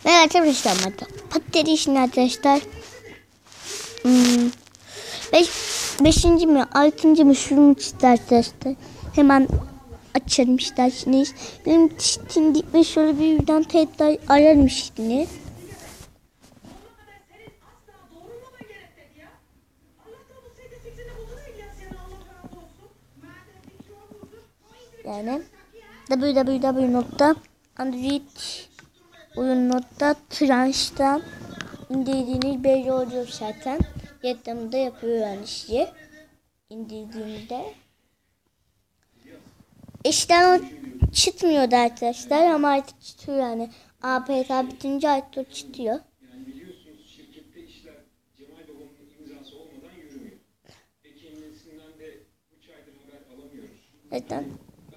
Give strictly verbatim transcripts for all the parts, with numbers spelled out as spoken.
Evet arkadaşlar, patates işini arkadaşlar. Hmm, beş, beşinci mi altıncı mı şunu çıktı arkadaşlar. Hemen açarım isterseniz. Benim şimdi ve şöyle bir yüzden tekrar ararım şimdi. Yani w w w nokta android oyun nokta tranch'tan indirdiğiniz belli oluyor zaten. Reklamı da yapıyor yani size. İndirdiğimde. İşten o çıkmıyordu arkadaşlar ama artık çıkıyor yani. A P K bitince artık o çıkıyor. Neden?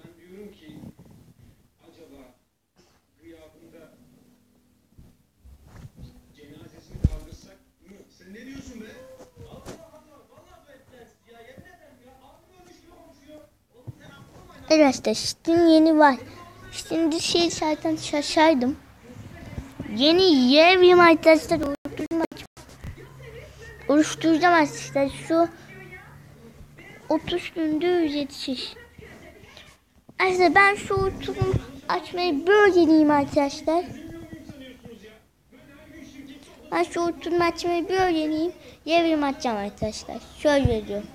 Evet, Steam yeni var. Şimdi şey zaten şaşardım. Yeni yerim arkadaşlar. Oluşturacağım arkadaşlar. Şu otuz günde ücretsiz. Arkadaşlar ben şu oturum açmayı böyle yeniyim arkadaşlar. Ben şu oturum açmayı böyle yeniyim. Yerim açacağım arkadaşlar. Şöyle diyorum.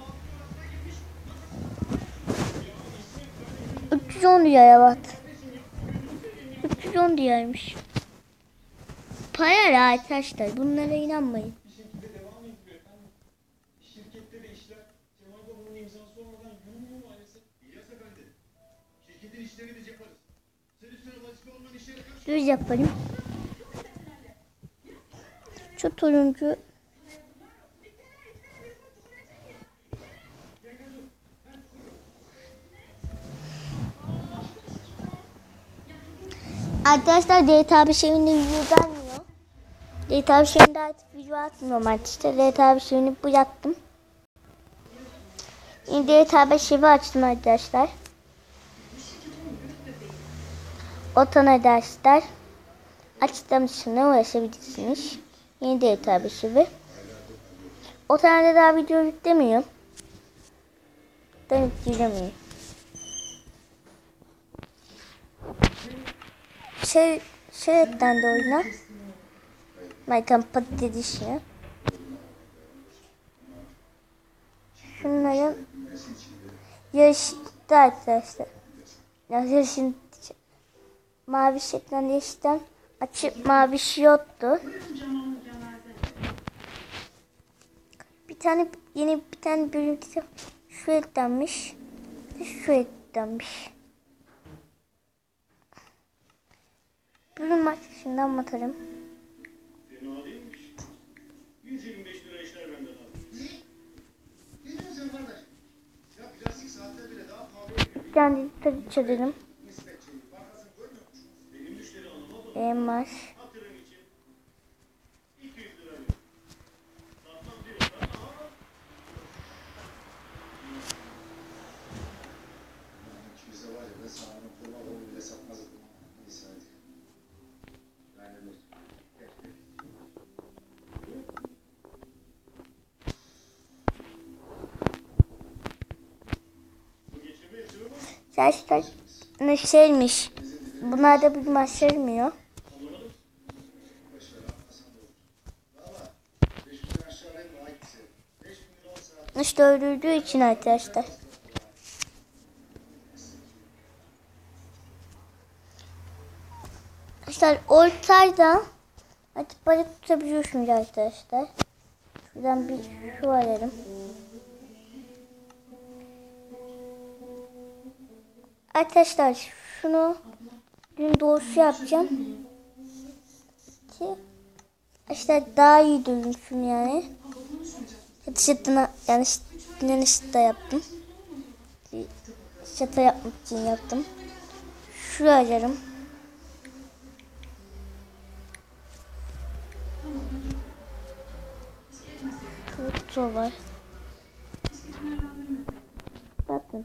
üç yüz on liraya bak. üç yüz on liraymış. Para arkadaşlar. Bunlara inanmayın. Düz yapalım. Şu turuncu. Arkadaşlar D T A bir şeyinde video gelmiyor. D T A bir şeyinde artık video atmıyorum arkadaşlar. D T A bir şeyini bıraktım. Şimdi D T A bir şeyi açtım arkadaşlar. Otan arkadaşlar. Açtığımızda ulaşabilirsiniz. Yeni D T A bir şeyi. Otan'da daha video yüklemiyorum. Ben yüklemiyorum. Şey, şeyden de oyna. Maykan patates işine. Şunların yarışta arkadaşlar. Yarışın mavi şeklen yeşilden açıp mavi şey yoktu. Bir tane yeni bir tane bölüm şu eklenmiş. Şu eklenmiş. Bölüm açısından bakalım. yüz yirmi beş lira işler benden abi. Ne diyorsun kardeş? Ya plastik saatler bile daha pahalı. Yani tabii çözelim. Elmas. Gerçekten ne şeymiş. Bunlar da bir maçlarmıyor. İşte öldürdüğü için arkadaşlar. Arkadaşlar ortayda açıp balık tutabiliyorsunuz arkadaşlar. Şuradan bir şu alalım. Arkadaşlar şunu dün doğrusu yapacağım ki işte daha iyi dönüşüm yani. Şatına yani yanlış da yaptım. Şata yapmak için yaptım. Şuraya açarım. Şu var. Bakın.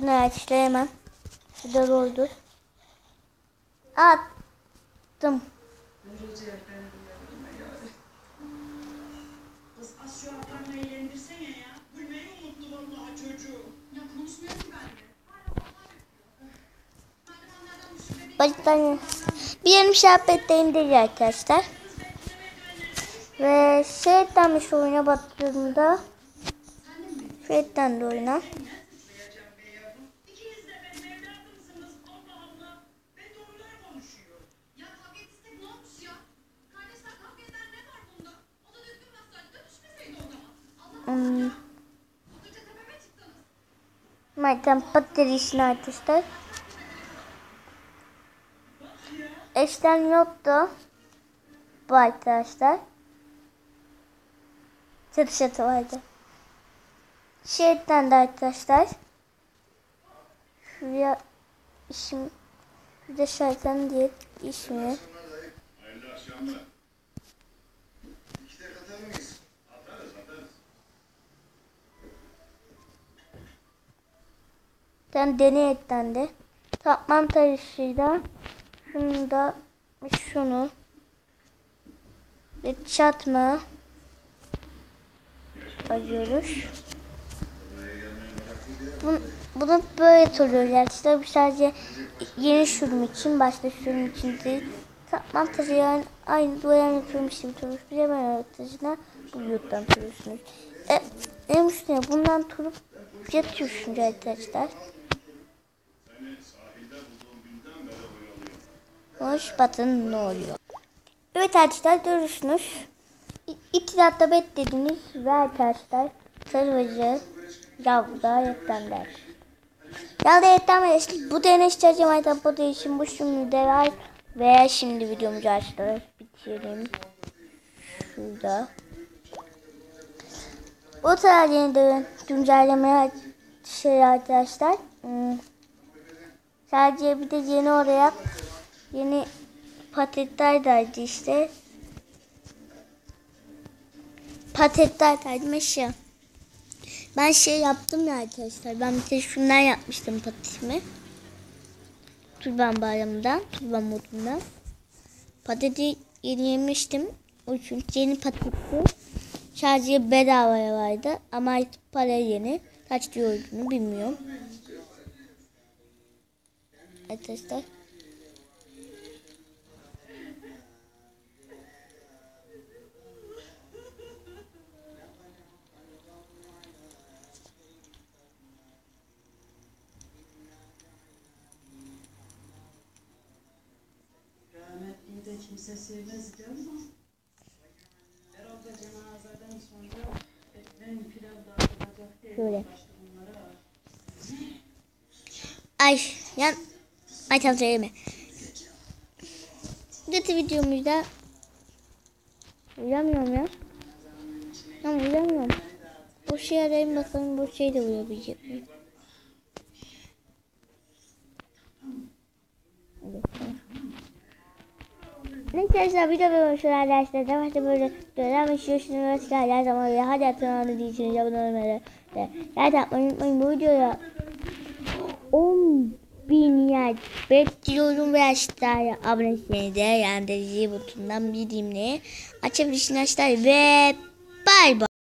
Şunu açtı hemen. Şurada roldu. Attım. Baştan bir yarım şerbette indiriyor arkadaşlar. Ve şeyden bir oyuna baktığımda şeyden de oyuna. Hmm. Madem patatesin arkadaşlar. Eşten yoktu. Bu arkadaşlar. Çatı çatı vardı. Şeyden de arkadaşlar. Şuraya isim. Şurada şarkının diye ismi. Ben deney eklendi. Tapmam tarışıyla şunu da şunu ve çatma arıyoruz. Bunu, bunu böyle soruyorlar. İşte bu sadece yeni sürüm için, başka sürüm için değil. Tapmam tarışı yani aynı duyan yapıyormuş gibi soruyoruz. Bir de ben öğreticine bu YouTube'dan soruyorsunuz. E, en üstüne bundan turup yatıyorsunuz arkadaşlar. Hoş batın ne oluyor? Evet arkadaşlar görüyorsunuz. İptidatta beklediniz ve arkadaşlar sarıvacı yavruda yetlenler. Yavruda yetlenler. Bu deney çalışmayı bu değişim bu şimdi de var. Ve şimdi videomuzu arkadaşlar bitirelim. Şurada. Bu tarz yeni de güncellemeye şey arkadaşlar. Hmm. Sadece bir de yeni oraya yeni patetler derdi işte. Patetler derdi meşya. Ben şey yaptım ya arkadaşlar. Ben bir de şunlar yapmıştım patetimi. Turban bayramından, turban modundan. Pateti yeni yemiştim. O için yeni patetli. Sadece bedavaya vardı. Ama artık para yeni. Kaç diyor olduğunu bilmiyorum. Arkadaşlar. Kimse sevmezdi ama herhalde cenazeden sonra ben pilav dağıtılacak diye Şöyle. bunlara. Ay yan. Ay tam söyleme. Geçti videomuzda. Uyamıyorum ya. Ama uyamıyorum. Bu şey arayayım bakalım bu şey de uyabilecek mi? Neyse arkadaşlar video böyle şöyle arkadaşlar. Devamlı böyle dönem işiyorsunuz. Her zaman öyle. Hadi atın değilsiniz. Abone olmayı ve like atmayı unutmayın. Bu videoya on bin yer bekliyorum ve aşağıya abonesini de yani de butonundan bildirimleri açabilirsiniz arkadaşlar ve bay bay.